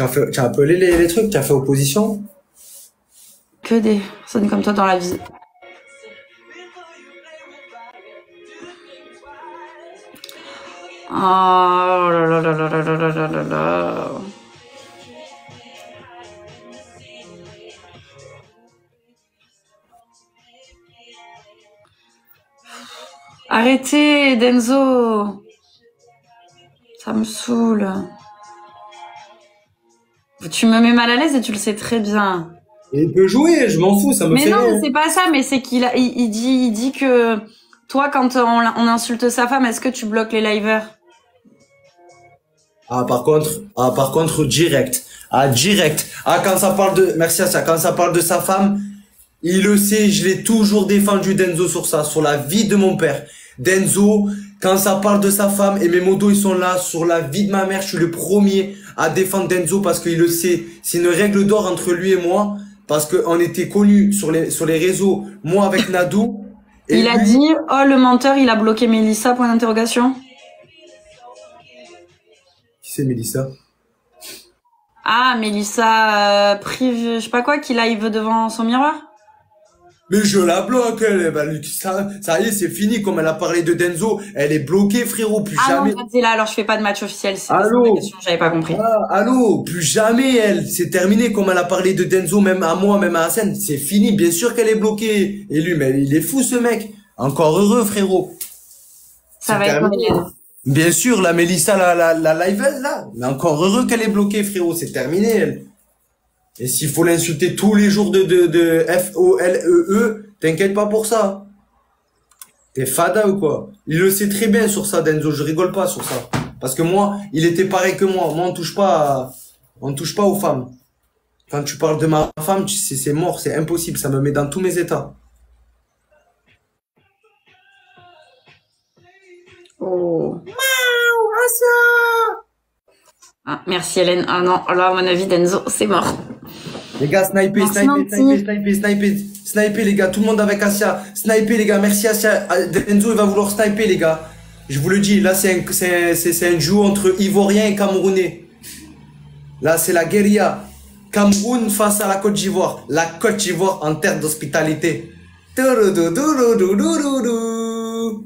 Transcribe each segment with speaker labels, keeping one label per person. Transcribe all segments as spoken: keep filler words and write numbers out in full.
Speaker 1: Tu as fait, tu as appelé les, les trucs, tu as fait opposition?
Speaker 2: Que des personnes comme toi dans la vie. Oh là là là là là là là là là. Arrêtez, Denzo. Ça me saoule. Tu me mets mal à l'aise et tu le sais très bien.
Speaker 1: Il peut jouer, je m'en fous, ça me
Speaker 2: mais
Speaker 1: fait
Speaker 2: non,
Speaker 1: rire.
Speaker 2: c'est pas ça, mais c'est qu'il a, il, il dit, il dit que toi, quand on, on insulte sa femme, est-ce que tu bloques les liveurs?
Speaker 1: Ah, par contre, ah, par contre, direct. Ah, direct. Ah, quand ça parle de, merci à ça, quand ça parle de sa femme, il le sait, je l'ai toujours défendu, Denzo, sur ça, sur la vie de mon père. Denzo, quand ça parle de sa femme, et mes modos, ils sont là, sur la vie de ma mère, je suis le premier à défendre Denzo parce qu'il le sait. C'est une règle d'or entre lui et moi, parce qu'on était connus sur les, sur les réseaux, moi avec Nadou. Et
Speaker 2: il a
Speaker 1: lui,
Speaker 2: dit, oh, le menteur, il a bloqué Mélissa, point d'interrogation.
Speaker 1: Qui c'est Mélissa?
Speaker 2: Ah, Mélissa, euh, prive, je sais pas quoi, qui live devant son miroir.
Speaker 1: Mais je la bloque, elle, bah, ça, ça y est, c'est fini, comme elle a parlé de Denzo, elle est bloquée, frérot, plus
Speaker 2: Ah
Speaker 1: jamais.
Speaker 2: non, c'est là, alors je fais pas de match officiel, c'est
Speaker 1: Allô?
Speaker 2: ma question, j'avais pas compris.
Speaker 1: Ah, allô, plus jamais, elle, c'est terminé, comme elle a parlé de Denzo, même à moi, même à Hassan, c'est fini, bien sûr qu'elle est bloquée. Et lui, mais il est fou, ce mec. Encore heureux, frérot.
Speaker 2: Ça
Speaker 1: C'est
Speaker 2: va être
Speaker 1: terminé.
Speaker 2: horrible.
Speaker 1: Bien sûr, la Mélissa, la, la, la live, là, mais encore heureux qu'elle est bloquée, frérot, c'est terminé, elle. Et s'il faut l'insulter tous les jours de, de, de F O L E E, t'inquiète pas pour ça. T'es fada ou quoi? Il le sait très bien sur ça, Denzo, je rigole pas sur ça. Parce que moi, il était pareil que moi. Moi, on touche pas à- on touche pas aux femmes. Quand tu parles de ma femme, tu sais, c'est mort, c'est impossible, ça me met dans tous mes états.
Speaker 2: Oh. Ah, merci Hélène. Ah non, là, à mon avis, Denzo, c'est mort.
Speaker 1: Les gars, sniper,
Speaker 2: Merci,
Speaker 1: sniper,
Speaker 2: Nancy.
Speaker 1: sniper, sniper, sniper, sniper, les gars, tout le monde avec Asia. Sniper, les gars, merci Asia. Ah, Denzo, il va vouloir sniper, les gars. Je vous le dis, là, c'est un, c'est, c'est, c'est un duo entre Ivoirien et Camerounais. Là, c'est la guérilla. Cameroun face à la Côte d'Ivoire. La Côte d'Ivoire en terre d'hospitalité. Touroudoudoudoudoudou.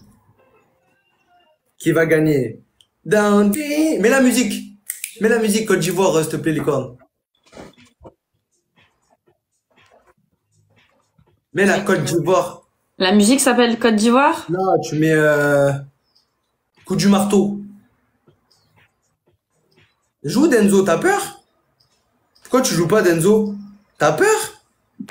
Speaker 1: Qui va gagner? Down, mets la musique. Mets la musique Côte d'Ivoire, s'il te plaît, licorne. Mets la Côte d'Ivoire.
Speaker 2: La musique s'appelle Côte d'Ivoire?
Speaker 1: Là, tu mets euh, coup du marteau. Joue, Denzo, t'as peur? Pourquoi tu joues pas, Denzo? T'as peur?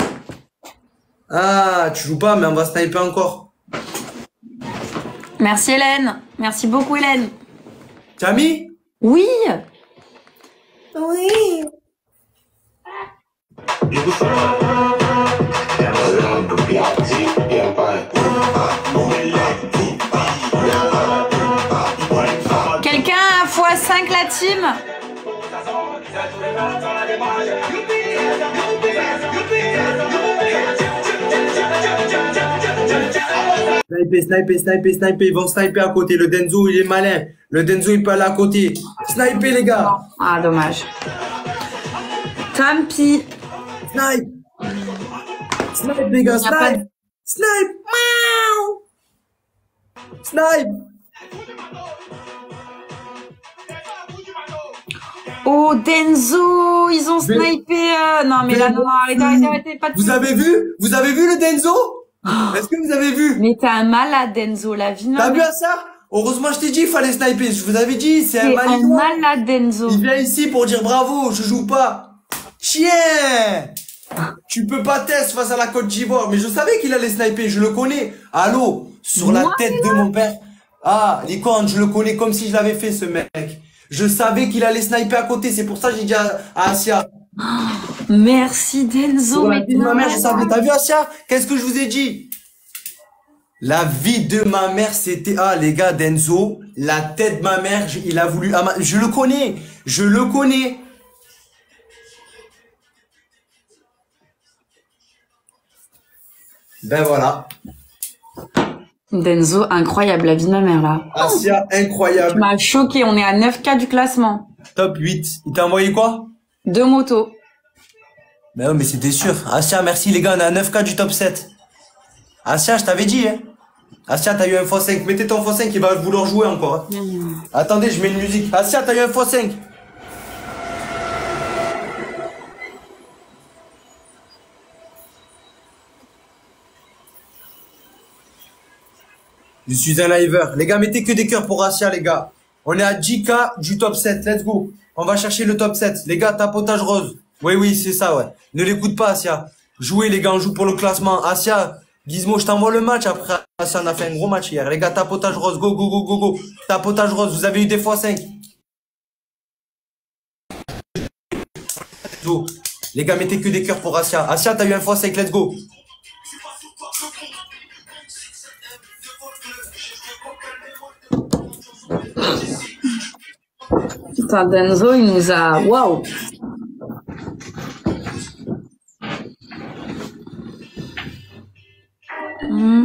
Speaker 1: Ah, tu joues pas, mais on va sniper encore.
Speaker 2: Merci Hélène. Merci beaucoup Hélène.
Speaker 1: T'as mis?
Speaker 2: Oui.
Speaker 1: Oui.
Speaker 2: Quelqu'un a fois cinq la team?
Speaker 1: Sniper, sniper, sniper, sniper. Ils vont sniper à côté. Le Denzo, il est malin. Le Denzo, il peut aller à côté. Sniper, les gars.
Speaker 2: Ah, dommage. Tant pis.
Speaker 1: Snipe. Snipe, les gars,
Speaker 2: Il y a pas
Speaker 1: snipe. Snipe. Miaou. Snipe.
Speaker 2: Oh, Denzo, ils ont
Speaker 1: Mais-
Speaker 2: snipé. euh, Non, mais là, non, non, arrêtez, arrêtez, arrêtez, pas de
Speaker 1: Vous avez vu? Vous avez vu le Denzo? Est-ce que vous avez vu?
Speaker 2: Mais t'es un malade, Denzo, la vie.
Speaker 1: T'as vu ça? Heureusement, je t'ai dit, il fallait sniper. Je vous avais dit, c'est un
Speaker 2: T'es un
Speaker 1: malinois.
Speaker 2: malade, Denzo.
Speaker 1: Il vient ici pour dire bravo, je joue pas. Chien! Tu peux pas tester face à la Côte d'Ivoire, mais je savais qu'il allait sniper, je le connais. Allô? Sur la
Speaker 2: Moi,
Speaker 1: tête de mon père. Ah, licorne, je le connais comme si je l'avais fait, ce mec. Je savais qu'il allait sniper à côté, c'est pour ça que j'ai dit à, à Asia.
Speaker 2: Merci, Denzo.
Speaker 1: Sur la
Speaker 2: Mais
Speaker 1: vie de ma mère, je
Speaker 2: non.
Speaker 1: savais. T'as vu, Asia? Qu'est-ce que je vous ai dit? La vie de ma mère, c'était, ah, les gars, Denzo, la tête de ma mère, je- il a voulu, ah, ma- je le connais, je le connais. Ben voilà.
Speaker 2: Denzo, incroyable, la vie de ma mère, là.
Speaker 1: Asia,
Speaker 2: Tu
Speaker 1: incroyable.
Speaker 2: m'as choqué, on est à neuf K du classement.
Speaker 1: Top huit. Il t'a envoyé quoi?
Speaker 2: Deux motos.
Speaker 1: Mais ouais, mais c'était sûr. Asia, merci les gars, on est à neuf K du top sept. Asia, je t'avais dit, hein. Asia, t'as eu un x cinq. Mettez ton x cinq, il va vouloir jouer encore. Hein. Mmh. Attendez, je mets une musique. Asia, t'as eu un x cinq. Je suis un liver. Les gars, mettez que des cœurs pour Asia, les gars. On est à dix K du top sept. Let's go. On va chercher le top sept. Les gars, tapotage rose. Oui, oui, c'est ça, ouais. Ne l'écoute pas, Asia. Jouez, les gars, on joue pour le classement. Asia, Gizmo, je t'envoie le match après. Asia, on a fait un gros match hier. Les gars, tapotage rose. Go, go, go, go, go. Tapotage rose. Vous avez eu des x cinq. Go. Les gars, mettez que des cœurs pour Asia. Asia, t'as eu un x cinq. Let's go.
Speaker 2: Putain, Denzo, il nous a... Waouh. Mmh.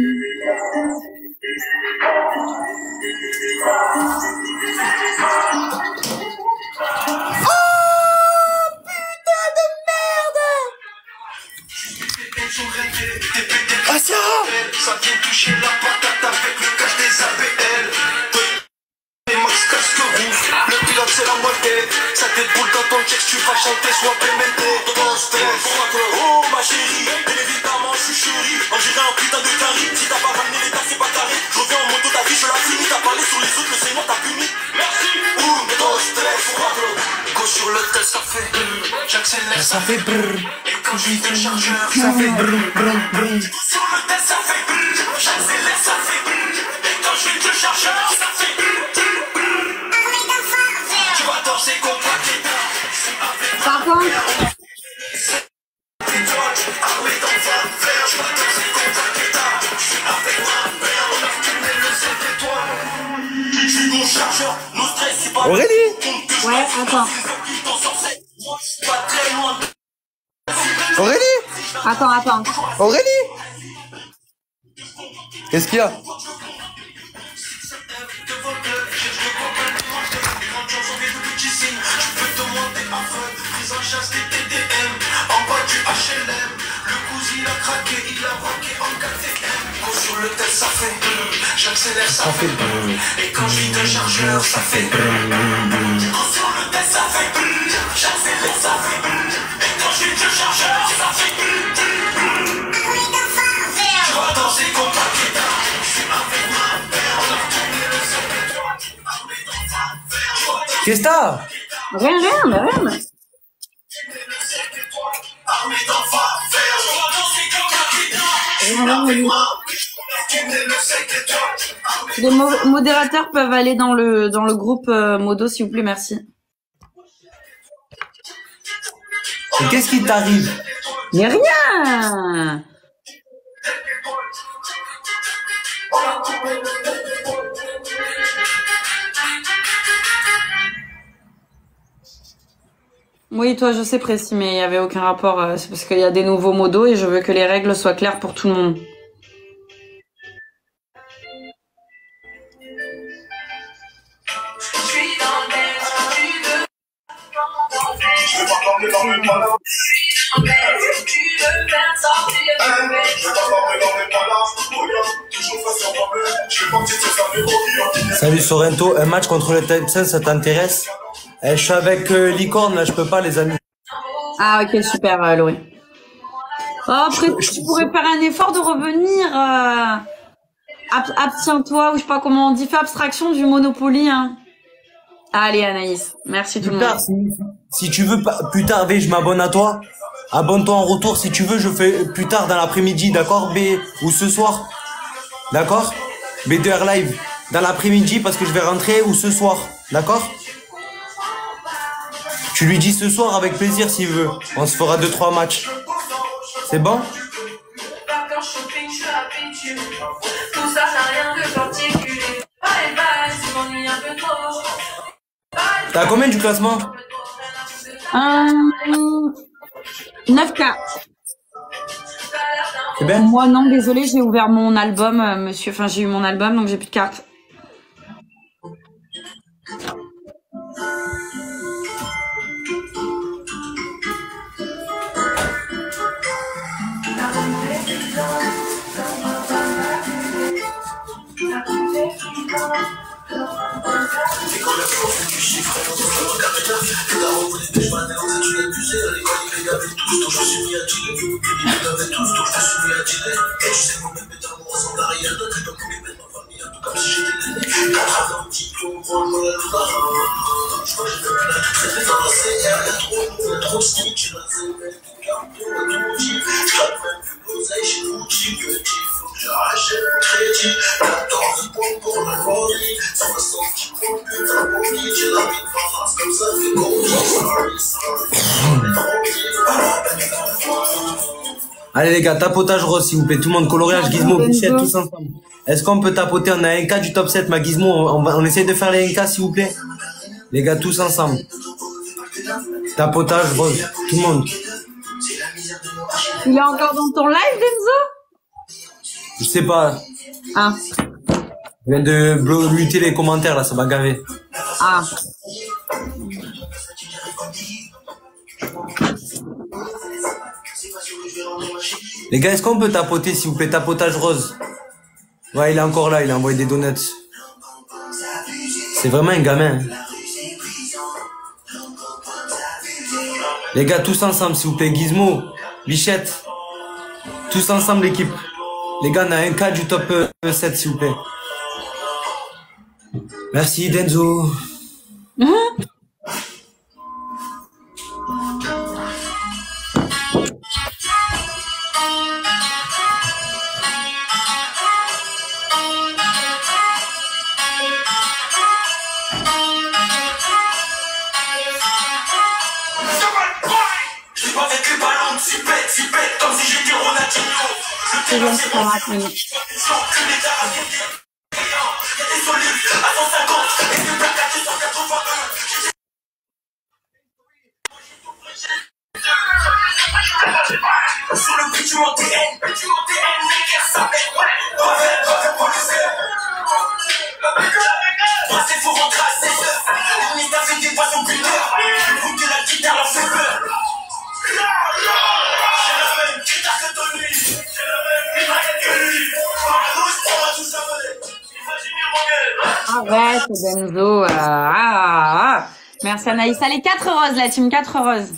Speaker 1: Asia, ça vient toucher la patate avec le cache des A B L. Et Max casque rouge, le pilote c'est la moitié. Ça déboule dans ton texte, tu vas chanter soit P M T. Dans stress, oh ma chérie, bien évidemment je suis chérie. On dirait un putain de carré, si t'as pas ramené l'état c'est pas carré. Je reviens en moto, ta vie je la finis. T'as parlé sur les autres, le Seigneur t'a puni. Merci, ouh, mais dans stress, go sur le tel ça fait j'accélère, ça fait brrr. Et quand je vis le chargeur, ça fait brrr, brrr, brrr. Sur le tel ça fait brrr, j'accélère, ça fait brrr. Et quand je vis le chargeur, ça fait brrr, brrr, brrr. Tu vas danser comme Paqueta.
Speaker 2: Par contre,
Speaker 1: Aurélie.
Speaker 2: ouais, attends.
Speaker 1: Aurélie.
Speaker 2: Attends, attends.
Speaker 1: Aurélie. Qu'est-ce qu'il y a? Ça fait j'accélère, ça fait et quand je vis de chargeur, ça fait sur le test, ça fait j'accélère, ça fait et quand je vis de chargeur, ça fait tu vas danser comme Paqueta. Avec ma mère, on a tourné le sept étoiles. Qu'est-ce que t'as?
Speaker 2: Rien, rien, mais rien. Rien, rien. Les mo modérateurs peuvent aller dans le dans le groupe euh, Modo, s'il vous plaît, merci.
Speaker 1: Qu'est-ce qui t'arrive?
Speaker 2: Mais rien. Oui, toi, je sais précis, mais il n'y avait aucun rapport. Euh, c'est parce qu'il y a des nouveaux modos et je veux que les règles soient claires pour tout le monde.
Speaker 1: Salut Sorrento, un match contre le Texan, ça t'intéresse? Eh, je suis avec euh, Licorne, là, je peux pas, les amis.
Speaker 2: Ah, ok, super, euh, Laurie. Oh, après, je, tu je... pourrais faire un effort de revenir. Euh... Ab Abstiens-toi, ou je sais pas comment on dit, fais abstraction du Monopoly. Hein. Allez, Anaïs, merci tout le monde.
Speaker 1: Si, si tu veux, plus tard, V, je m'abonne à toi. Abonne-toi en retour, si tu veux, je fais plus tard dans l'après-midi, d'accord, B, ou ce soir. D'accord? B deux R live, dans l'après-midi, parce que je vais rentrer, ou ce soir, d'accord? Tu lui dis ce soir avec plaisir s'il veut. On se fera deux trois matchs. C'est bon? T'as combien du classement?
Speaker 2: euh, neuf K.
Speaker 1: C'est bien?
Speaker 2: Moi non, désolé, j'ai ouvert mon album, euh, monsieur. Enfin, j'ai eu mon album, donc j'ai plus de cartes.
Speaker 1: Allez les gars, tapotage rose s'il vous plaît, tout le monde, coloriage, Gizmo, Bichette, tous ensemble. Est-ce qu'on peut tapoter, on a un K du top sept, ma Gizmo, on, on, on essaye de faire les un K s'il vous plaît. Les gars, tous ensemble. Tapotage rose, tout le monde.
Speaker 2: Il est encore dans ton live, Denzo?
Speaker 1: Je sais pas.
Speaker 2: Ah.
Speaker 1: Je viens de muter les commentaires là, ça va gaver.
Speaker 2: Ah.
Speaker 1: Les gars, est-ce qu'on peut tapoter s'il vous plaît, tapotage rose? Ouais, il est encore là, il a envoyé des donuts. C'est vraiment un gamin. Hein. Les gars, tous ensemble s'il vous plaît, Gizmo, Bichette. Tous ensemble l'équipe. Les gars, on a un K du top sept s'il vous plaît. Merci Denzo.
Speaker 2: Je viens de se faire raconter.
Speaker 3: Sur le bitume T N, bitume T N, les guerres s'appellent, ouais, doivent être policiers. Passez, faut rentrer à seize heures. On est avec des poissons buteurs. Écoute de la guitare, leur fait peur. J'ai la même guitare que Tony. J'ai la même guitare que lui. Par la rouge, on va tout savonner. Imaginez mon gueule.
Speaker 2: Arrête, Denzo. Euh, ah, ah. Merci Anaïs. Allez, quatre roses, la team, quatre roses.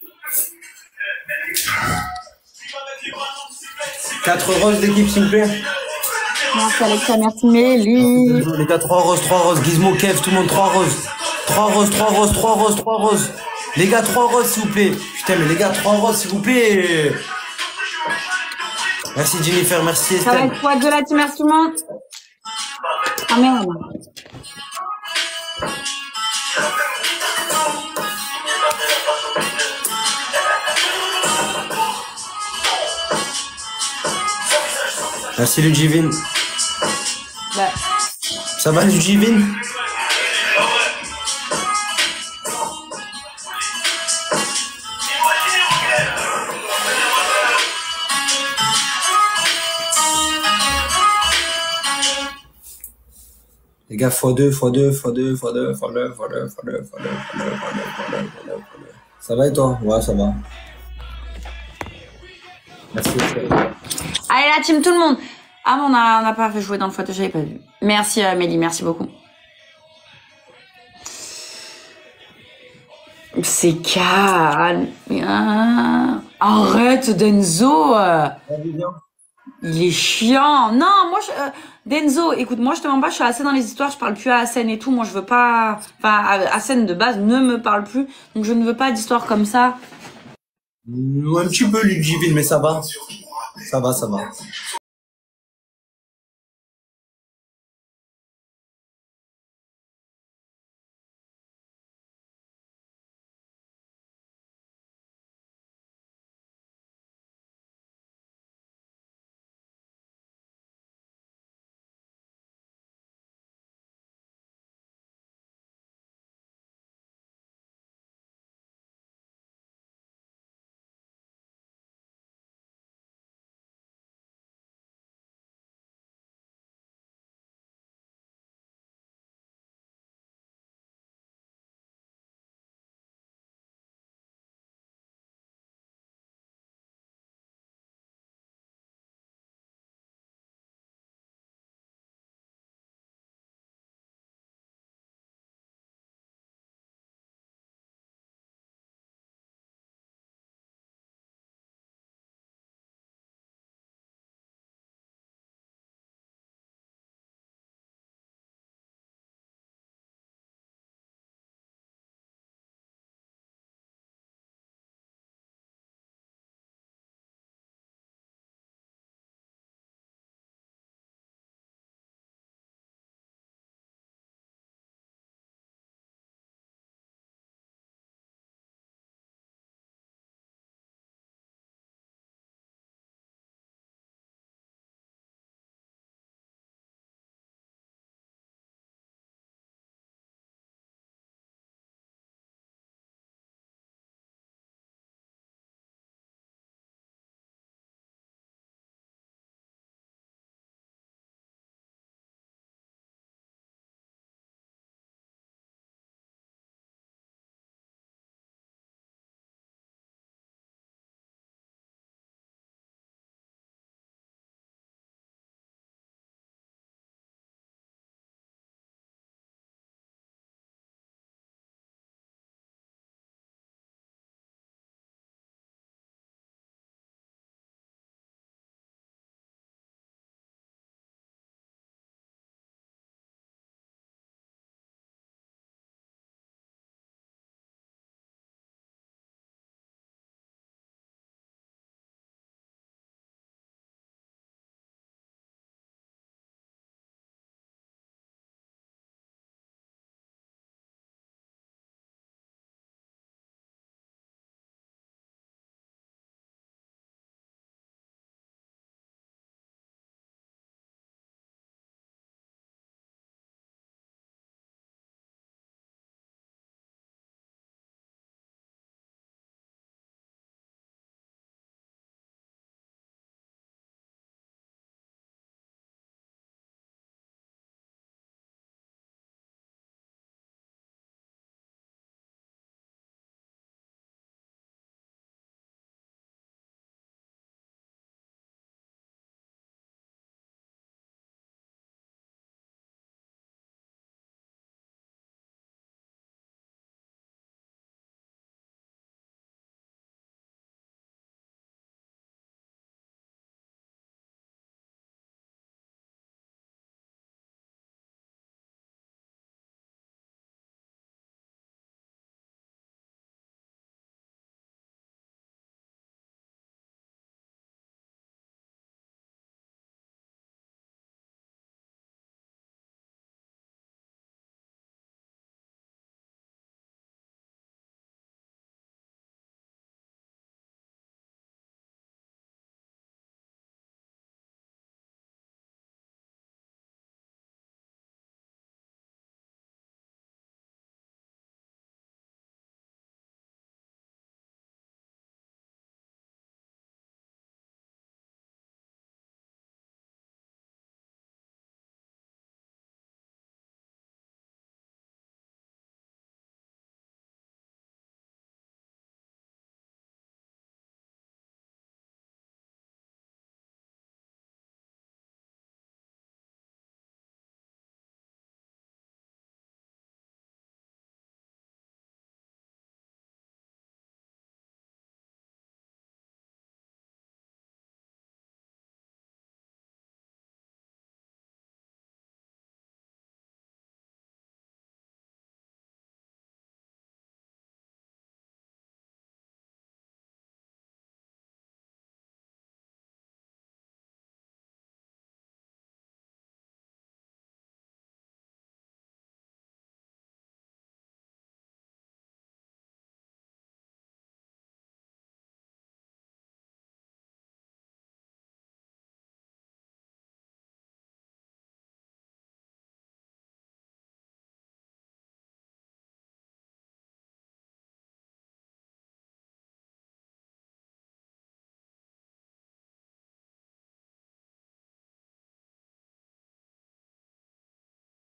Speaker 1: quatre roses d'équipe s'il vous plaît.
Speaker 2: Merci Alexa, merci Mélie.
Speaker 1: Les gars, trois roses, trois roses, Gizmo, Kev, tout le monde, trois roses. trois roses, trois roses, trois roses, trois roses. Les gars, trois roses s'il vous plaît. Putain, mais les gars, trois roses s'il vous plaît. Merci Jennifer, merci
Speaker 2: Ça va
Speaker 1: Estelle.
Speaker 2: être quoi de la team, merci tout le monde. Ah merde.
Speaker 1: Merci Ludivine.
Speaker 2: Bah.
Speaker 1: Ça va Ludivine? Les gars, fois deux, fois deux, fois deux, fois deux, fois deux, fois deux, fois deux, fois deux, fois deux, fois deux, fois deux, fois deux, fois deux. Ça va et toi? Ouais, ça va. Merci.
Speaker 2: Allez la team, tout le monde. Ah, mais on a, on a pas fait jouer dans le photo, j'avais pas vu. Merci euh, Mélie, merci beaucoup. C'est calme. Ah. Arrête Denzo. Il est chiant. Non, moi, je, euh, Denzo, écoute, moi, je te mens pas, je suis assez dans les histoires, je parle plus à Hassen et tout. Moi, je veux pas... Enfin, Hassen, de base, ne me parle plus. Donc, je ne veux pas d'histoires comme ça.
Speaker 1: Un petit peu Ludivine, mais ça va. Ça va, ça va.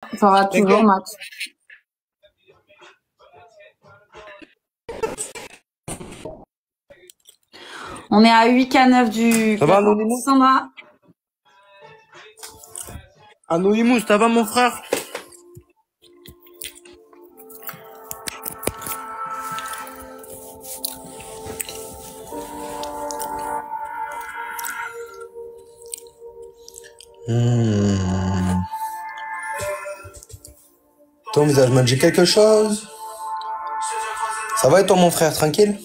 Speaker 2: Ça aura toujours match. On est à huit K neuf du...
Speaker 1: Ça va, Anonymous?
Speaker 2: Sandra?
Speaker 1: Anonymous, ça va, mon frère? Hmm. Ton visage m'a dit quelque chose. Ça va et toi, mon frère, tranquille?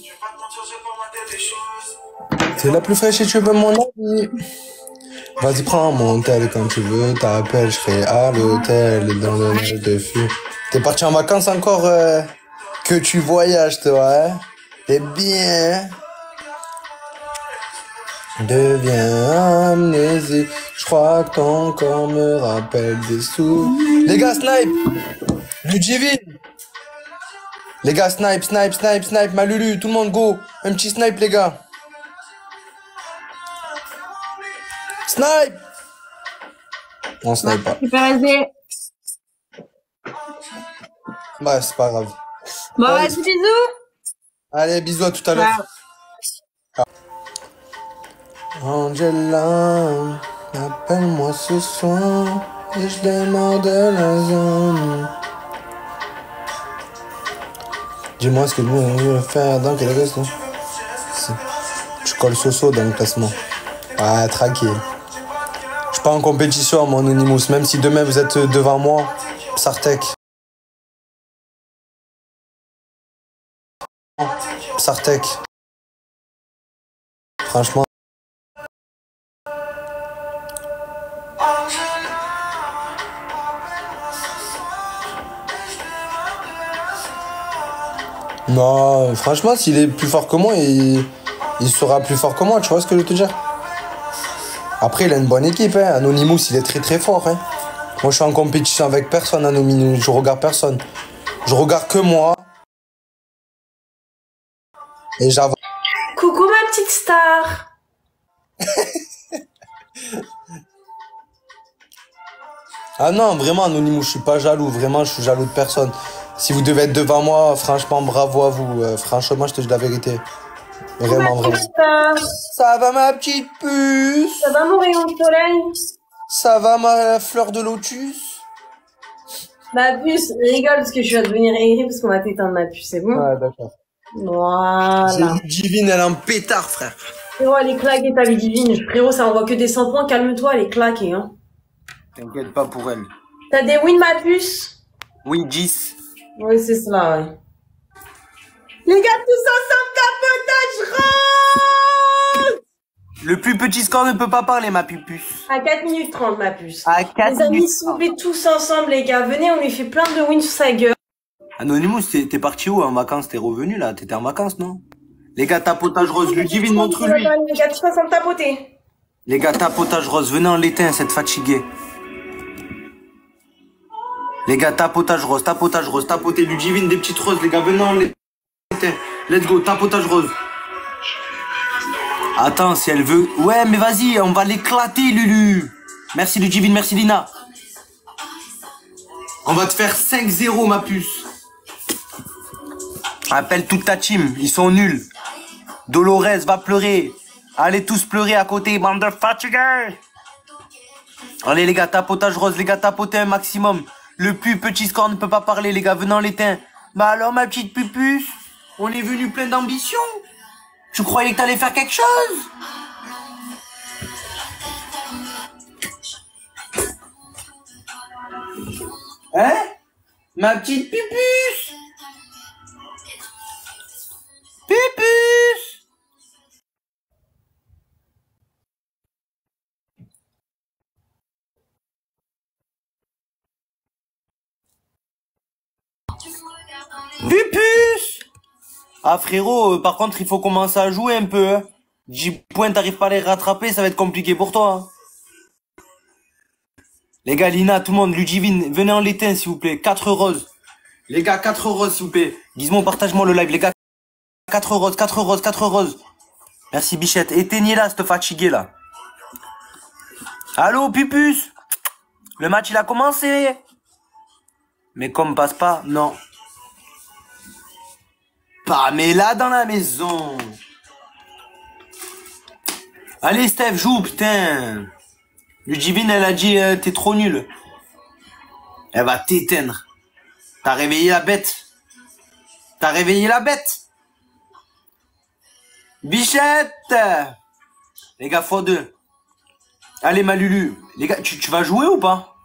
Speaker 1: C'est la plus fraîche et tu veux mon avis. Vas-y, prends mon tel quand tu veux. T'appelles, je serai à l'hôtel dans le nez de fût. T'es parti en vacances encore euh, que tu voyages, toi, hein? T'es bien. Deviens amnésique. Je crois que ton corps me rappelle des sous. Les gars, snipe! Ludivine! Les gars, snipe, snipe, snipe, snipe, ma Lulu, tout le monde go! Un petit snipe, les gars! Snipe! On snipe pas.
Speaker 2: Super S D.
Speaker 1: Bah, c'est pas grave.
Speaker 2: Bon,
Speaker 1: Allez.
Speaker 2: vas-y, bisous.
Speaker 1: Allez, bisous à tout à l'heure. Angela, appelle-moi ce soir et je démarre de la zone. Dis-moi ce que tu veux faire dans quel restaurant. Tu colles Soso dans le classement. Ah, tranquille. Je suis pas en compétition, mon Anonymous, même si demain vous êtes devant moi. Psartek. Psartek. Franchement. Non, franchement, s'il est plus fort que moi, il, il sera plus fort que moi, tu vois ce que je veux te dire? Après, il a une bonne équipe, hein. Anonymous, il est très très fort, hein. Moi, je suis en compétition avec personne, Anonymous, je regarde personne. Je regarde que moi. Et j'avance.
Speaker 4: Coucou ma petite star.
Speaker 1: Ah non, vraiment, Anonymous, je suis pas jaloux, vraiment, je suis jaloux de personne. Si vous devez être devant moi, franchement, bravo à vous. Euh, franchement, je te dis la vérité. Vraiment,
Speaker 4: Ma petite
Speaker 1: vraiment.
Speaker 4: star.
Speaker 1: Ça va, ma petite puce?
Speaker 4: Ça va mon rayon de soleil?
Speaker 1: Ça va, ma fleur de lotus?
Speaker 4: Ma puce, rigole parce que je vais devenir aigrie parce qu'on va t'éteindre ma puce, c'est bon?
Speaker 1: Ouais, d'accord.
Speaker 4: Voilà.
Speaker 1: C'est Ludivine, elle est en pétard, frère.
Speaker 4: Frérot, elle est claquée ta Ludivine. Frérot, ça envoie que des cent points, calme-toi, elle est claquée, hein.
Speaker 1: T'inquiète pas pour elle.
Speaker 4: T'as des wins ma puce?
Speaker 1: Oui, dix.
Speaker 4: Oui, c'est cela, ouais. Les gars, tous ensemble, capotage rose!
Speaker 1: Le plus petit score ne peut pas parler, ma pupuce.
Speaker 4: À quatre minutes trente, ma puce.
Speaker 1: À quatre
Speaker 4: Les amis,
Speaker 1: minutes
Speaker 4: s'il vous plaît, tous ensemble, les gars. Venez, on lui fait plein de wins sur sa gueule.
Speaker 1: Anonymous, t'es t'es parti où en vacances? T'es revenu là? T'étais en vacances, non? Les gars, tapotage rose, Ludivine, montre-lui.
Speaker 4: Les gars, tous ensemble, tapoter.
Speaker 1: Les gars, tapotage rose, venez en l'éteint, cette fatiguée. Les gars, tapotage rose, tapotage rose, tapotez Ludivine, des petites roses, les gars, venez en l'éteint. Let's go, tapotage rose. Attends, si elle veut... Ouais, mais vas-y, on va l'éclater, Lulu. Merci Ludivine, merci Lina. On va te faire cinq zéro, ma puce. Appelle toute ta team, ils sont nuls. Dolores va pleurer. Allez tous pleurer à côté, bande de fatigués. Allez les gars, tapotage rose, les gars, tapotez un maximum. Le plus petit score ne peut pas parler, les gars, venez en l'éteint. Bah alors, ma petite pupuce, on est venu plein d'ambition. Tu croyais que t'allais faire quelque chose? Hein? Ma petite pupuce? Pupuce? Pupuce! Ah frérot, euh, par contre il faut commencer à jouer un peu. Hein. dix points, t'arrives pas à les rattraper, ça va être compliqué pour toi. Hein. Les gars, Lina, tout le monde, Ludivine, venez en l'éteint s'il vous plaît. quatre roses. Les gars, quatre roses s'il vous plaît. Gizmo, partage-moi le live. Les gars, quatre roses, quatre roses, quatre roses. Merci Bichette. Éteignez-la, cette fatiguée là. Allô, Pupuce? Le match il a commencé. Mais comme passe pas, non. Pamela dans la maison. Allez, Steph, joue, putain. Ludivine, elle a dit, euh, t'es trop nul. Elle va t'éteindre. T'as réveillé la bête. T'as réveillé la bête. Bichette. Les gars, fois deux. Allez, ma Lulu. Les gars, tu, tu vas jouer ou pas?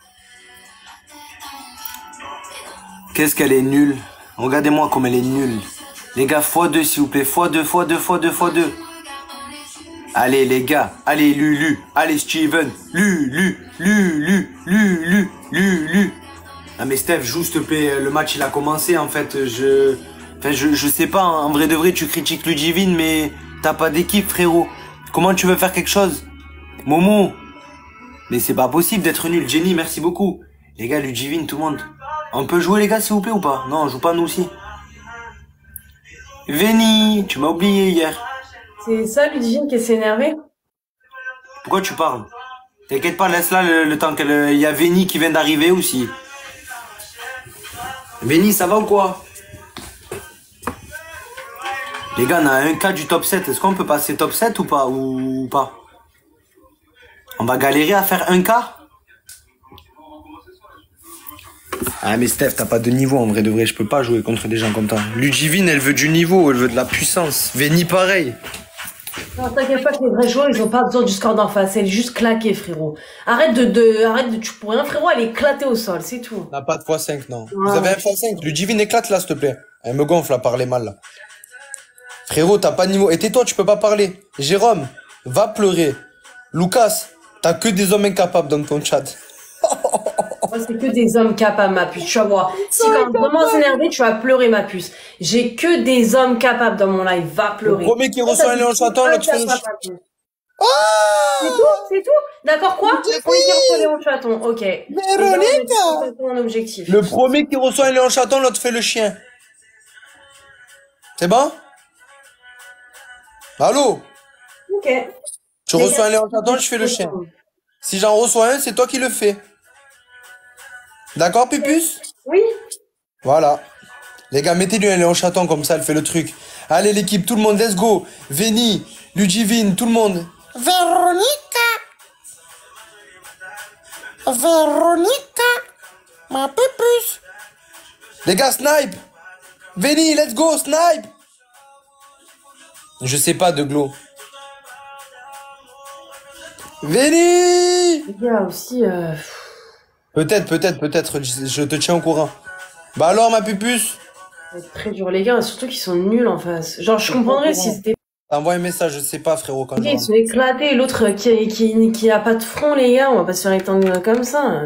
Speaker 1: Qu'est-ce qu'elle est nulle. Regardez-moi comme elle est nulle. Les gars, fois deux, s'il vous plaît. fois deux, fois deux, fois deux, fois deux. Allez, les gars. Allez, Lulu. Allez, Steven. Lulu, Lulu, Lulu, Lulu. Ah, mais Steph, joue, s'il te plaît. Le match, il a commencé, en fait. Je... Enfin, je, je sais pas. En vrai de vrai, tu critiques Ludivine, mais t'as pas d'équipe, frérot. Comment tu veux faire quelque chose? Momo. Mais c'est pas possible d'être nul. Jenny, merci beaucoup. Les gars, Ludivine, tout le monde. On peut jouer, les gars, s'il vous plaît, ou pas? Non, on joue pas, nous aussi. Véni, tu m'as oublié hier.
Speaker 4: C'est ça, Ludivine, qui s'est énervée?
Speaker 1: Pourquoi tu parles? T'inquiète pas, laisse là le, le temps qu'il y a Véni qui vient d'arriver aussi. Véni, ça va ou quoi? Les gars, on a un cas du top sept. Est-ce qu'on peut passer top sept ou pas? Ou pas? On va galérer à faire un cas? Ah mais Steph, t'as pas de niveau en vrai de vrai, je peux pas jouer contre des gens comme toi. Ludivine, elle veut du niveau, elle veut de la puissance. Véni pareil.
Speaker 4: Non, t'inquiète pas que les vrais joueurs, ils ont pas besoin du score d'en face, elle est juste claquée, frérot. Arrête de, de, arrête de, tu pour rien, frérot, elle est éclatée au sol, c'est tout.
Speaker 1: On n'a pas de fois cinq, non.
Speaker 4: Ouais.
Speaker 1: Vous avez un fois cinq, Ludivine éclate là, s'il te plaît. Elle me gonfle à parler mal là. Frérot, t'as pas de niveau. Et tais-toi, tu peux pas parler. Jérôme, va pleurer. Lucas, t'as que des hommes incapables dans ton chat.
Speaker 4: Moi, c'est que des hommes capables, ma puce. Tu vas voir. Si quand vraiment s'énerver, tu vas pleurer, ma puce. J'ai que des hommes capables dans mon live. Va pleurer.
Speaker 1: Le premier qui reçoit un Léon Chaton, l'autre fait le...
Speaker 4: C'est tout, c'est tout. D'accord, quoi? Le premier qui reçoit Léon Chaton. Ok.
Speaker 1: Véronica.
Speaker 4: C'est mon objectif.
Speaker 1: Le premier qui reçoit un Léon Chaton, l'autre fait le chien. C'est bon? Allô?
Speaker 4: Ok.
Speaker 1: Tu reçois un Léon Chaton, je fais le chien. Si j'en reçois un, c'est toi qui le fais. D'accord, Pupus?
Speaker 4: Oui.
Speaker 1: Voilà. Les gars, mettez-lui un Léon Chaton, comme ça, elle fait le truc. Allez, l'équipe, tout le monde, let's go. Véni, Ludivine, tout le monde. Véronica. Véronica. Ma Pupus. Les gars, snipe. Véni, let's go, snipe. Je sais pas de glow. Véni.
Speaker 4: Les gars, aussi, euh...
Speaker 1: Peut-être, peut-être, peut-être, je je te tiens au courant. Bah alors, ma Pupus?
Speaker 4: ça va être très dur, les gars, surtout qu'ils sont nuls en face. Genre, je comprendrais si c'était...
Speaker 1: T'envoies un message, je sais pas, frérot, quand
Speaker 4: Ok,
Speaker 1: je
Speaker 4: ils sont éclatés, l'autre qui, qui, qui a pas de front, les gars, on va pas se faire étendre comme ça.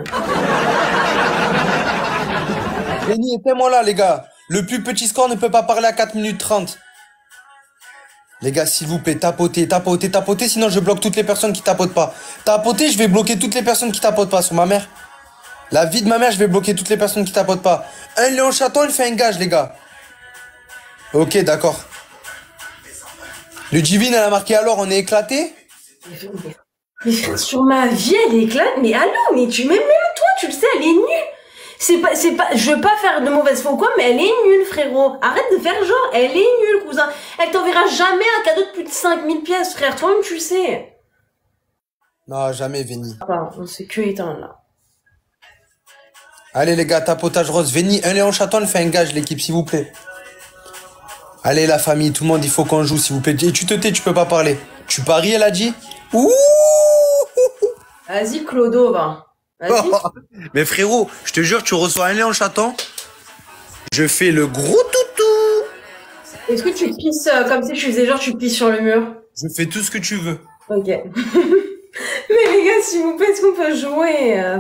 Speaker 1: Véni, éteins-moi là, les gars. Le plus petit score ne peut pas parler à quatre minutes trente. Les gars, s'il vous plaît, tapotez, tapotez, tapotez, sinon je bloque toutes les personnes qui tapotent pas. Tapotez, je vais bloquer toutes les personnes qui tapotent pas, sur ma mère. La vie de ma mère, je vais bloquer toutes les personnes qui tapotent pas. Un Léon Chaton, il fait un gage, les gars. Ok, d'accord. Ludivine, elle a marqué alors, on est éclaté.
Speaker 4: Mais frère, sur ma vie, elle éclate, mais allô, mais tu, même, même toi, tu le sais, elle est nulle. C'est pas, c'est pas, je veux pas faire de mauvaise foi ou quoi, mais elle est nulle, frérot. Arrête de faire genre, elle est nulle, cousin. Elle t'enverra jamais un cadeau de plus de cinq mille pièces, frère. Toi-même, tu le sais.
Speaker 1: Non, jamais, Véni.
Speaker 4: Enfin, on s'est que éteint, là.
Speaker 1: Allez, les gars, tapotage rose. Véni, un Léon Chaton, elle fait un gage, l'équipe, s'il vous plaît. Allez, la famille, tout le monde, il faut qu'on joue, s'il vous plaît. Et tu te tais, tu peux pas parler. Tu paries, elle a dit? Ouh.
Speaker 4: Vas-y, Clodo, va. Vas-y.
Speaker 1: Mais frérot, je te jure, tu reçois un Léon Chaton. Je fais le gros toutou.
Speaker 4: Est-ce que tu pisses euh, comme si je faisais genre tu pisses sur le mur?
Speaker 1: Je fais tout ce que tu veux.
Speaker 4: Ok. Mais les gars, s'il vous plaît, est-ce qu'on peut jouer euh...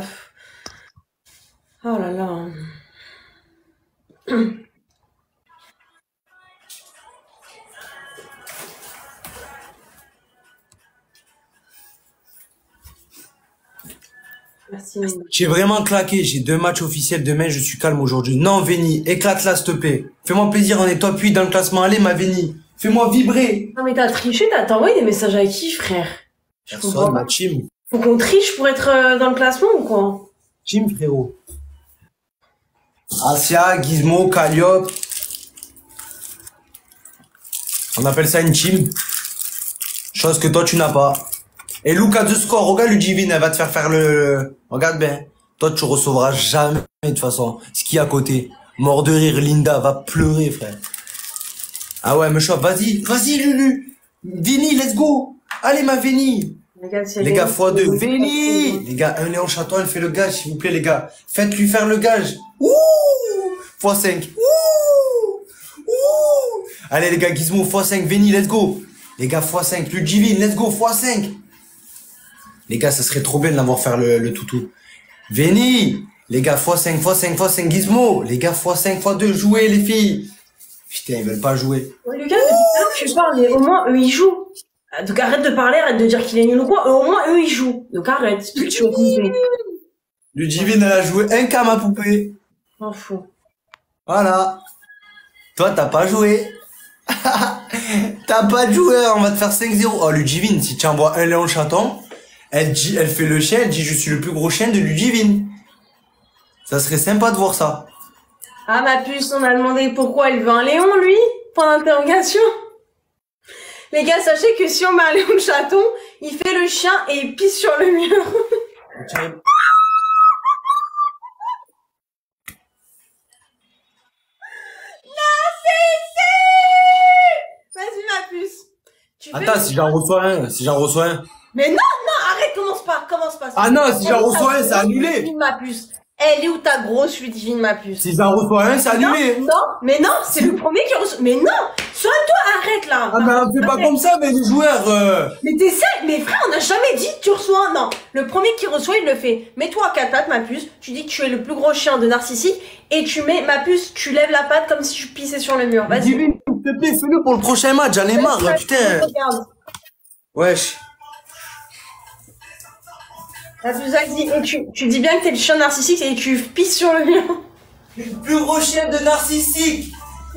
Speaker 4: Oh là là. Merci.
Speaker 1: J'ai vraiment claqué. J'ai deux matchs officiels demain. Je suis calme aujourd'hui. Non, Véni, éclate-la, s'il te plaît. Fais-moi plaisir, on est top huit dans le classement. Allez, ma Véni. Fais-moi vibrer.
Speaker 4: Non mais t'as triché, t'as envoyé des messages à qui, frère? Je comprends
Speaker 1: Personne,
Speaker 4: pas.
Speaker 1: ma team.
Speaker 4: Faut qu'on triche pour être euh, dans le classement ou quoi?
Speaker 1: Team, frérot. Asia, Gizmo, Calliope. On appelle ça une team. Chose que toi tu n'as pas. Et Luca de score, regarde Ludivine, elle va te faire faire le... Regarde bien. Toi tu recevras jamais de toute façon. Ce qui est à côté. Mort de rire, Linda va pleurer frère. Ah ouais, me chope, vas-y, vas-y Lulu. Vini, let's go. Allez ma Vini.
Speaker 4: Les gars,
Speaker 1: Les gars, fois deux. Vini. Les gars, un Léon Chaton, elle fait le gage, s'il vous plaît les gars. Faites-lui faire le gage. Ouh. fois cinq. Ouh. Ouh. Allez les gars, Gizmo, fois cinq, Vini, let's go. Les gars, fois cinq, Ludivine, let's go, fois cinq. Les gars, ça serait trop bien de l'avoir faire le, le toutou. Vini. Les gars, fois cinq, fois cinq, fois cinq, Gizmo. Les gars, fois cinq, fois deux, jouez les filles. Putain, ils veulent pas jouer.
Speaker 4: Ouais, Lucas, depuis tout à l'heure, tu parles, mais au moins, eux, ils jouent. Donc arrête de parler, arrête de dire qu'il est nul ou quoi. Eux, au moins, eux, ils jouent. Donc arrête, c'est tout que tu vas couper.
Speaker 1: Ludivine, elle a joué un cas, ma poupée.
Speaker 4: M'en fous.
Speaker 1: Voilà. Toi, t'as pas joué. T'as pas de joueur, on va te faire cinq zéro. Oh, Ludivine, si tu envoies un Léon Chaton, elle dit, elle fait le chien, elle dit, je suis le plus gros chien de Ludivine. Ça serait sympa de voir ça.
Speaker 4: Ah, ma puce, on a demandé pourquoi il veut un Léon, lui? Point d'interrogation. Les gars, sachez que si on met un Léon Chaton, il fait le chien et il pisse sur le mur. Vas-y, ma puce. Tu fais
Speaker 1: Attends,
Speaker 4: le-
Speaker 1: si j'en reçois un, si j'en reçois un.
Speaker 4: Mais non, non, arrête, commence pas, commence pas.
Speaker 1: Ah non, si
Speaker 4: Elle est
Speaker 1: j'en
Speaker 4: où ta
Speaker 1: reçois un, c'est
Speaker 4: grosse
Speaker 1: annulé.
Speaker 4: Ludivine, ma puce. Elle est où ta grosse Ludivine, ma puce?
Speaker 1: Si j'en reçois un, c'est annulé.
Speaker 4: Non, non, mais non, c'est le premier qui reçoit. Mais non, soit toi, arrête là.
Speaker 1: Ah ben, on fait pas
Speaker 4: Arrête.
Speaker 1: comme ça, mais les joueurs, euh...
Speaker 4: Mais t'es sérieux? Mais frère, on n'a jamais dit que tu reçois un. Non, le premier qui reçoit, il le fait. Mets-toi à quatre pattes, ma puce. Tu dis que tu es le plus gros chien de narcissique. Et tu mets, ma puce, tu lèves la patte comme si tu pissais sur le mur. Vas-y.
Speaker 1: Ludivine, s'il te plaît, fais-le pour le prochain match, j'en ai marre,
Speaker 4: Vas-y,
Speaker 1: putain.
Speaker 4: regarde.
Speaker 1: Wesh.
Speaker 4: La puce, vas-y. Et tu, tu dis bien que t'es le chien narcissique et que tu pisses sur le mur.
Speaker 1: Le plus gros chien de narcissique.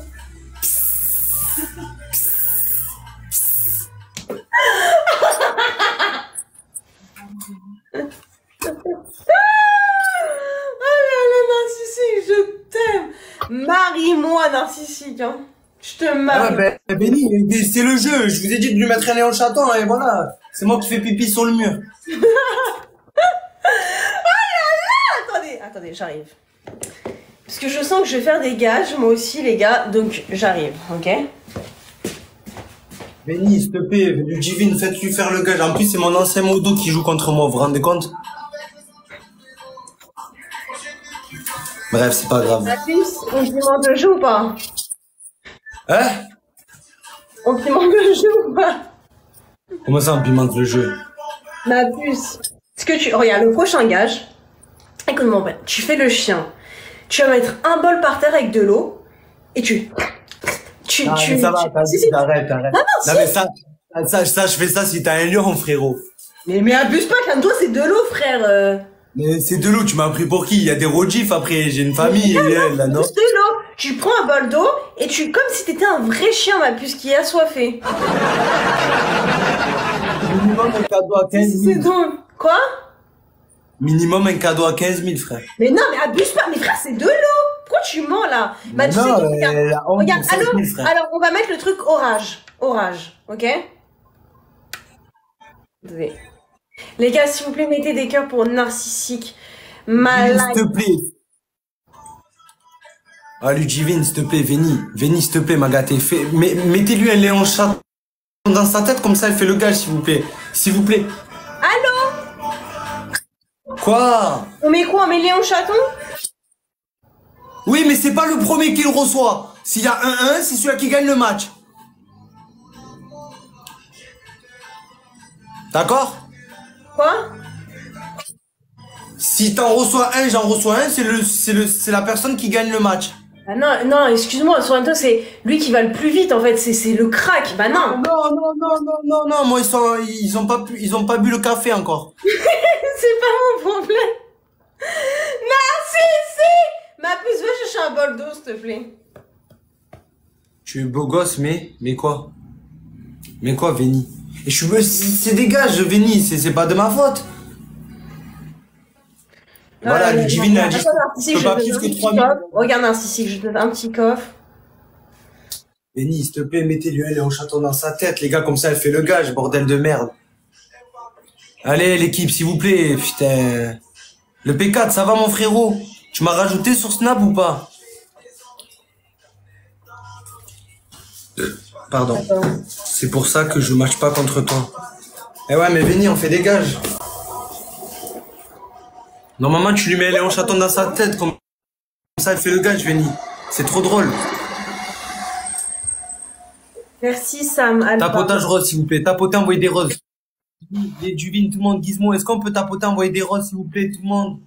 Speaker 4: Ah là là, narcissique, je t'aime. Marie-moi, narcissique, hein. Je te
Speaker 1: Ah
Speaker 4: marie.
Speaker 1: ouais, ben, Benny, c'est le jeu. Je vous ai dit de lui mettre un Léon Chaton et voilà. C'est moi qui fais pipi sur le mur.
Speaker 4: Attendez, attendez, j'arrive. Parce que je sens que je vais faire des gages, moi aussi, les gars. Donc, j'arrive, ok?
Speaker 1: Benny, s'il te plaît, Ludivine, faites-lui faire le gage. En plus, c'est mon ancien modo qui joue contre moi, vous vous rendez compte? Bref, c'est pas grave.
Speaker 4: La puce, on te demande le jeu ou pas?
Speaker 1: Hein?
Speaker 4: On te demande le jeu ou pas?
Speaker 1: Comment ça, on pimente le jeu?
Speaker 4: Ma puce. Est-ce que tu... Regarde, le prochain gage. Écoute-moi, ben, tu fais le chien. Tu vas mettre un bol par terre avec de l'eau. Et tu... Tu...
Speaker 1: Ah,
Speaker 4: tu,
Speaker 1: mais ça va,
Speaker 4: tu-
Speaker 1: t'as
Speaker 4: si,
Speaker 1: dit,
Speaker 4: si.
Speaker 1: arrête, arrête.
Speaker 4: Non, non,
Speaker 1: Non,
Speaker 4: si.
Speaker 1: mais ça, ça, ça, je fais ça si t'as un lion, frérot.
Speaker 4: Mais, mais abuse pas, calme-toi, c'est de l'eau, frère. euh.
Speaker 1: Mais c'est de l'eau, tu m'as pris pour qui? Il y a des rodifs après, j'ai une famille,
Speaker 4: Mais
Speaker 1: et elle, là, non?
Speaker 4: Juste de l'eau. Tu prends un bol d'eau et tu... Comme si t'étais un vrai chien, ma puce, qui est assoiffé.
Speaker 1: Minimum un cadeau à quinze
Speaker 4: C'est
Speaker 1: mille.
Speaker 4: drôle. Quoi?
Speaker 1: Minimum un cadeau à quinze mille, frère.
Speaker 4: Mais non, mais abuse pas. Mais frère, c'est de l'eau. Pourquoi tu mens, là? Bah, tu sais
Speaker 1: Non,
Speaker 4: que,
Speaker 1: euh,
Speaker 4: regarde,
Speaker 1: la honte
Speaker 4: regarde,
Speaker 1: pour cinq
Speaker 4: alors,
Speaker 1: mille, frère.
Speaker 4: alors, on va mettre le truc orage. Orage, ok? Désolé. Les gars, s'il vous plaît, mettez des cœurs pour narcissique. Malade.
Speaker 1: S'il te plaît. Ah, Ludivine, s'il te plaît, Véni. Véni, s'il te plaît, m'a gâté. Fais- mais- Mettez-lui un Léon Chaton dans sa tête, comme ça, elle fait le gage, s'il vous plaît. S'il vous plaît.
Speaker 4: Allô?
Speaker 1: Quoi?
Speaker 4: On met quoi? On met Léon Chaton?
Speaker 1: Oui, mais c'est pas le premier qui le reçoit. S'il y a un un, c'est celui qui gagne le match. D'accord?
Speaker 4: Quoi?
Speaker 1: Si t'en reçois un, j'en reçois un, c'est le, c'est le, c'est la personne qui gagne le match.
Speaker 4: Ah non, non, excuse-moi, Sorrento, c'est lui qui va le plus vite, en fait. C'est c'est le crack. Bah non.
Speaker 1: Non, non, non, non, non, non, moi, ils sont, ils ont pas pu, ils ont pas bu le café encore.
Speaker 4: C'est pas mon problème. Narcissique! Ma puce, va chercher un bol d'eau, s'il te plaît.
Speaker 1: Tu es beau gosse, mais, mais quoi? Mais quoi, Véni? Et je suis, c'est des gages, Véni, c'est, c'est pas de ma faute. Voilà,
Speaker 4: Euh,
Speaker 1: Ludivine a dit
Speaker 4: attends,
Speaker 1: je
Speaker 4: Narcissique,
Speaker 1: peux pas
Speaker 4: je te
Speaker 1: plus
Speaker 4: donne un
Speaker 1: que
Speaker 4: petit
Speaker 1: trois
Speaker 4: coffre.
Speaker 1: minutes.
Speaker 4: Regarde, Narcissique, je te donne un petit coffre.
Speaker 1: Benny, s'il te plaît, mettez-lui un Léon Chaton dans sa tête, les gars, comme ça elle fait le gage, bordel de merde. Allez, l'équipe, s'il vous plaît, putain. Le P quatre, ça va mon frérot? Tu m'as rajouté sur Snap ou pas? Pardon.
Speaker 4: Attends.
Speaker 1: C'est pour ça que je match pas contre toi. Eh ouais, mais Benny, on fait des gages. Normalement, tu lui mets un Léon Chaton dans sa tête, comme ça elle fait le gage, Benny. C'est trop drôle.
Speaker 4: Merci, Sam. Alpha.
Speaker 1: Tapotage rose, s'il vous plaît. Tapoter, envoyez des roses. Les Duvines, tout le monde. Gizmo, est-ce qu'on peut tapoter, envoyer des roses, s'il vous plaît, tout le monde?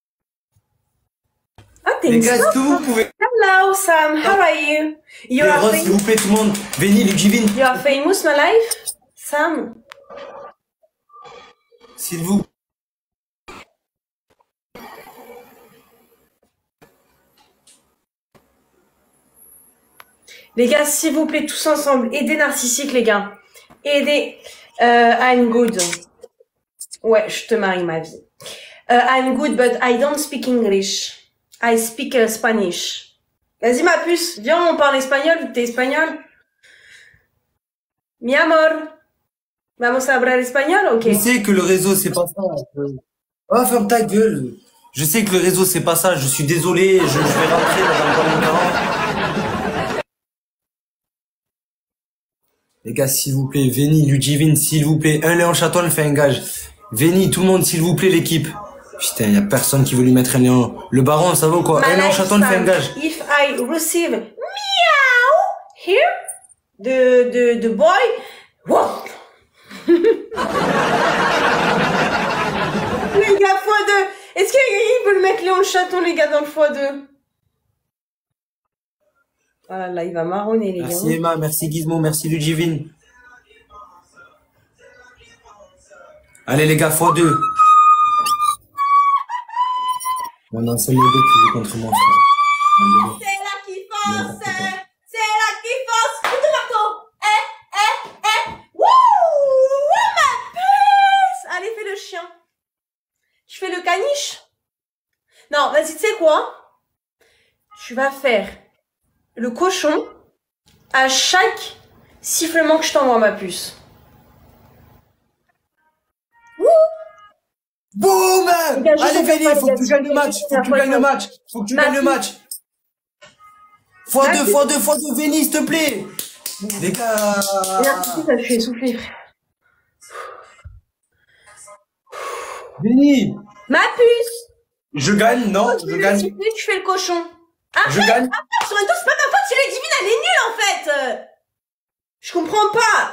Speaker 4: Ah, t'es
Speaker 1: Les
Speaker 4: une
Speaker 1: gars, est-ce
Speaker 4: star.
Speaker 1: que vous pouvez...
Speaker 4: Hello, Sam. How are you? You
Speaker 1: Des
Speaker 4: are,
Speaker 1: roses,
Speaker 4: fam-
Speaker 1: s'il vous plaît, tout le monde. Benny, les Duvines,
Speaker 4: you are famous, my life? Sam.
Speaker 1: s'il vous...
Speaker 4: Les gars, s'il vous plaît, tous ensemble, aidez Narcissique, les gars. Aidez euh, I'm good. Ouais, je te marie, ma vie. Euh, I'm good, but I don't speak English. I speak uh, Spanish. Vas-y, ma puce, viens, on parle espagnol, vu que t'es espagnol. Mi amor. Vamos a hablar espagnol, ok.
Speaker 1: Je sais que le réseau, c'est pas ça. Oh, ferme ta gueule. Je sais que le réseau, c'est pas ça. Je suis désolé. Je, je vais rentrer dans pas longtemps. Les gars, s'il vous plaît. Veni, Ludivine, s'il vous plaît. Un Léon Chaton, elle fait un gage. Veni, tout le monde, s'il vous plaît, l'équipe. Putain, y a personne qui veut lui mettre un Léon. Le baron, ça va ou quoi?
Speaker 4: My
Speaker 1: Un Léon
Speaker 4: life,
Speaker 1: Chaton, elle fait un
Speaker 4: Sam.
Speaker 1: gage.
Speaker 4: If I receive meow here, the, the, the boy, wow. Les gars, fois deux. Est-ce qu'il peut le mettre Léon le Chaton, les gars, dans le fois deux? Oh là là, il va marronner, les
Speaker 1: Merci
Speaker 4: gars.
Speaker 1: Emma, merci Gizmo, merci Ludivine. Allez les gars, fois deux. Non, non, c'est le deux qui joue contre moi, frère.
Speaker 4: C'est là qui force, c'est là qui force. Coup de marteau. Eh, eh, eh. Wouh, wouh, ma puce. Allez, fais le chien. Je fais le caniche. Non, vas-y, tu sais quoi? Tu vas faire le cochon à chaque sifflement que je t'envoie, ma puce.
Speaker 1: Boum!
Speaker 4: Les gars, je
Speaker 1: Allez,
Speaker 4: comprends
Speaker 1: Benny,
Speaker 4: pas,
Speaker 1: faut
Speaker 4: les
Speaker 1: que tu
Speaker 4: gars,
Speaker 1: gagnes le
Speaker 4: je
Speaker 1: match,
Speaker 4: comprends
Speaker 1: faut que tu
Speaker 4: pas,
Speaker 1: gagnes le
Speaker 4: les gars.
Speaker 1: match, faut que tu
Speaker 4: Ma
Speaker 1: gagnes le
Speaker 4: fille.
Speaker 1: match. Fois
Speaker 4: Ma
Speaker 1: deux,
Speaker 4: fille.
Speaker 1: fois deux, fois deux, Benny, s'il te plaît. Les gars.
Speaker 4: Merci, ça, je suis essoufflée.
Speaker 1: Benny,
Speaker 4: Ma puce.
Speaker 1: je gagne, non,
Speaker 4: Tu
Speaker 1: je
Speaker 4: fais le
Speaker 1: gagne,
Speaker 4: sifflet, tu fais le cochon.
Speaker 1: je gagne.
Speaker 4: Ah, sur une c'est pas ma faute si le divine elle est nulle en fait. Euh, Je comprends pas.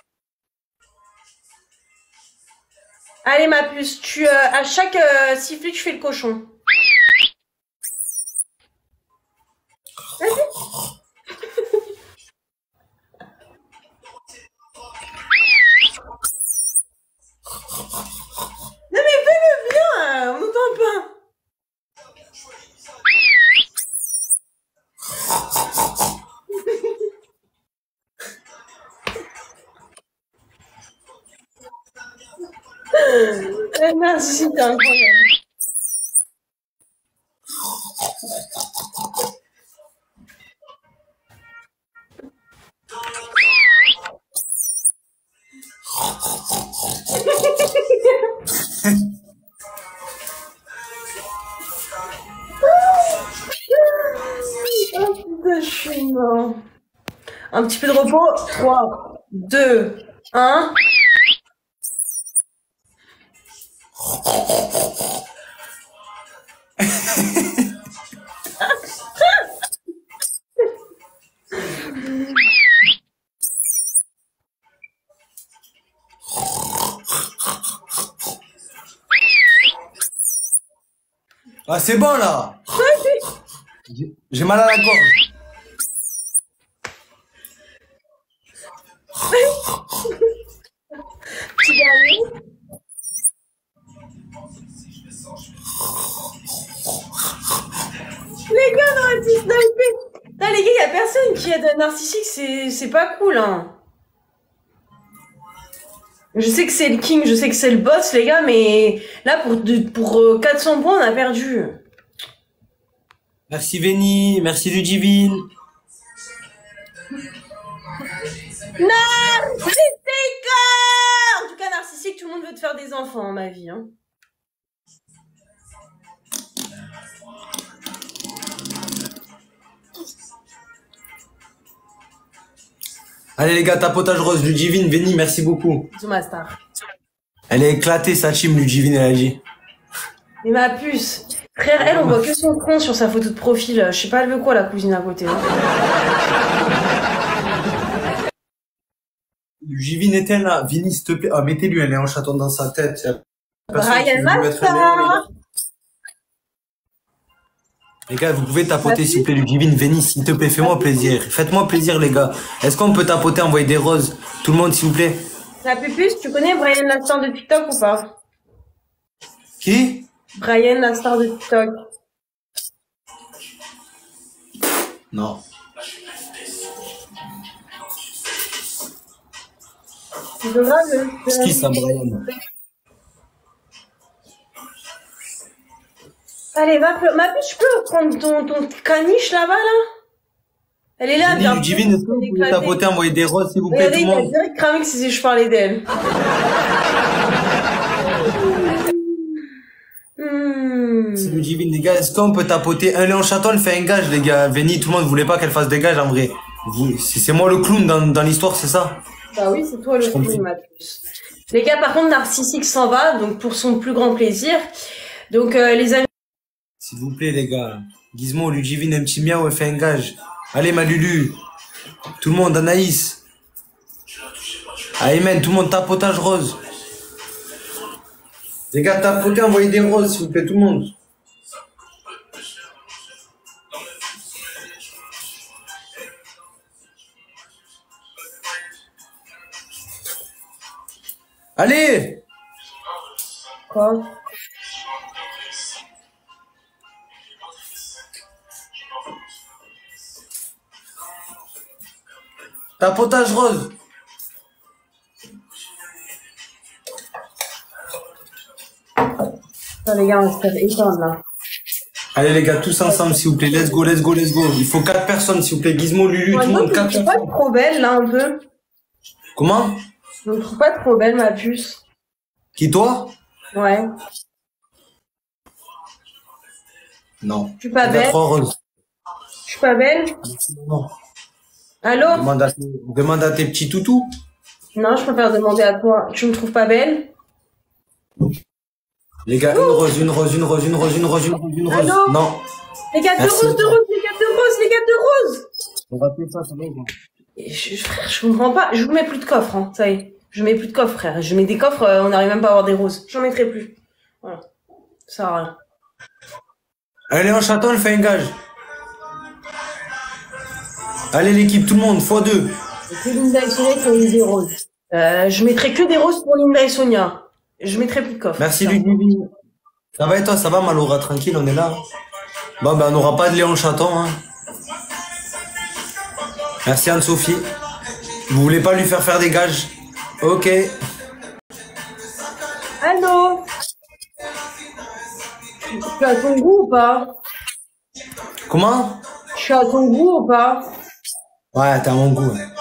Speaker 4: Allez ma puce, tu euh, à chaque euh, sifflet tu fais le cochon. Non mais fais-le bien, euh, on n'entend pas. Eh, merci, c'est incroyable. Oh putain, je suis mort. Un petit peu de repos. trois, deux, un.
Speaker 1: Ah, c'est bon là. J'ai- J'ai mal à la gorge.
Speaker 4: Petit dernier. Les gars, on aurait pu sniper. Putain, les gars, y a personne qui aide un narcissique, c'est, c'est pas cool, hein. Je sais que c'est le king, je sais que c'est le boss, les gars, mais là, pour, de- pour euh, quatre cents points, on a perdu.
Speaker 1: Merci Veni, merci Ludivine.
Speaker 4: Narcissique! En tout cas, narcissique, tout le monde veut te faire des enfants, en ma vie. Hein.
Speaker 1: Allez les gars, tapotage rose, Ludivine, Veni, merci beaucoup.
Speaker 4: Bisous, ma star.
Speaker 1: Elle est éclatée sa team, Ludivine, elle a dit.
Speaker 4: Mais ma puce, frère, elle, on voit que son tronc sur sa photo de profil. Je sais pas, elle veut quoi, la cousine à côté. Hein.
Speaker 1: Ludivine était là. Vini, s'il te plaît. Ah, mettez-lui un léon chaton dans sa tête.
Speaker 4: Brian Master.
Speaker 1: Les gars, vous pouvez tapoter, s'il vous plaît, Ludivine, Veni, s'il te plaît, fais-moi plaisir. Faites-moi plaisir, les gars. Est-ce qu'on peut tapoter, envoyer des roses? Tout le monde, s'il vous plaît.
Speaker 4: La pupus, tu connais Brian la star de TikTok ou pas?
Speaker 1: Qui?
Speaker 4: Brian la star de TikTok.
Speaker 1: Non.
Speaker 4: C'est grave.
Speaker 1: C'est qui ça, Brian?
Speaker 4: Allez, ma, ma puce, je peux prendre ton, ton caniche là-bas, là? Elle est là,
Speaker 1: Vini,
Speaker 4: bien.
Speaker 1: Ludivine, est-ce que vous pouvez tapoter, envoyer des roses, s'il vous plaît, tout
Speaker 4: Regardez,
Speaker 1: le
Speaker 4: il a
Speaker 1: monde?
Speaker 4: direct cramé que si je parlais d'elle. Hmm.
Speaker 1: C'est Ludivine, les gars. Est-ce qu'on peut tapoter? Un léon chaton, elle fait un gage, les gars. Veni, tout le monde voulait pas qu'elle fasse des gages, en vrai. Vous, c'est c'est moi le clown dans, dans l'histoire, c'est ça?
Speaker 4: Bah oui, c'est toi le
Speaker 1: comprends.
Speaker 4: clown, ma puce. Les gars, par contre, Narcissique s'en va, donc pour son plus grand plaisir. Donc, euh, les amis.
Speaker 1: S'il vous plaît, les gars. Gizmo, Ludivine, un petit miaou, elle fait un gage. Allez, ma Lulu. Tout le monde, Anaïs. Aymen, tout le monde, tapotage rose. Les gars, tapotez, envoyez des roses, s'il vous plaît, tout le monde. Allez!
Speaker 4: Quoi?
Speaker 1: Tapotage rose.
Speaker 4: Attends, les gars, on se fait éteindre, là.
Speaker 1: Allez, les gars, tous ensemble, s'il vous plaît. Let's go, let's go, let's go. Il faut quatre personnes, s'il vous plaît. Gizmo, Lulu,
Speaker 4: Moi,
Speaker 1: tout le
Speaker 4: non,
Speaker 1: monde,
Speaker 4: je
Speaker 1: quatre
Speaker 4: me trouve pas
Speaker 1: personnes.
Speaker 4: trop belle, là, un peu.
Speaker 1: Comment?
Speaker 4: Je me trouve pas trop belle, ma puce.
Speaker 1: Qui, toi?
Speaker 4: Ouais.
Speaker 1: Non.
Speaker 4: Je suis pas
Speaker 1: Les gars,
Speaker 4: belle.
Speaker 1: trois roses.
Speaker 4: Je suis pas belle.
Speaker 1: Non.
Speaker 4: Allô?
Speaker 1: Demande à, demande à tes petits toutous.
Speaker 4: Non, je préfère demander à toi. Tu me trouves pas belle?
Speaker 1: Les gars, une rose, une rose, une rose, une rose, une rose, une rose, une rose.
Speaker 4: Allô?
Speaker 1: Non.
Speaker 4: Les gars, deux
Speaker 1: Merci.
Speaker 4: roses, deux roses, les gars, deux roses, les gars, deux roses!
Speaker 1: On va faire ça, ça va, gars.
Speaker 4: Et je, frère, je comprends pas. Je vous mets plus de coffres, hein. Ça y est. Je mets plus de coffres, frère. Je mets des coffres, euh, on n'arrive même pas à avoir des roses. J'en mettrai plus. Voilà. Ça sert à rien.
Speaker 1: Allez, en chaton, elle fait un gage. Allez, l'équipe, tout le monde, fois deux.
Speaker 4: Et que Linda et Sonia qui ont mis des roses. Euh, je mettrai que des roses pour Linda et Sonia. Je mettrai plus de coffres.
Speaker 1: Merci, Ludivine. Ça va et toi, ça va, Malora? Tranquille, on est là. Bon, ben, on n'aura pas de Léon Chaton, hein. Merci, Anne-Sophie. Vous voulez pas lui faire faire des gages? Ok.
Speaker 4: Allô? Je suis à ton goût ou pas?
Speaker 1: Comment?
Speaker 4: Je suis à ton goût ou pas?
Speaker 1: Ouais, t'as mon goût.